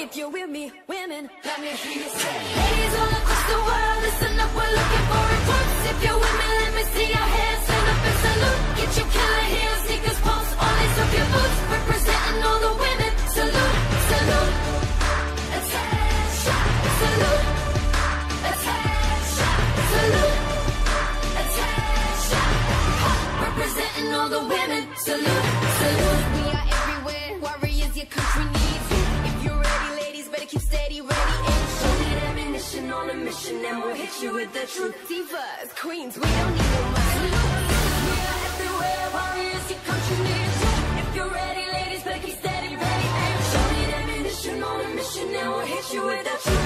If you're with me, women, let me hear you say. Ladies all across the world, listen up, we're looking for recruits. If you're with me, let me see your hands, stand up and salute. Get your killer heels, sneakers, pumps, on lace up your boots. Representing all the women, salute, salute. Attention, salute. Attention, salute. Attention, representing all the women, salute, salute. We are everywhere, warriors, your country needs you. If you're ready, ladies, better keep steady, ready and show me ammunition on a mission, and we'll hit you with the truth. Divas, queens, we don't need no money. We are everywhere, warriors, your country needs you. If you're ready, ladies, better keep steady, ready and show me ammunition on a mission, and we'll hit you with the truth.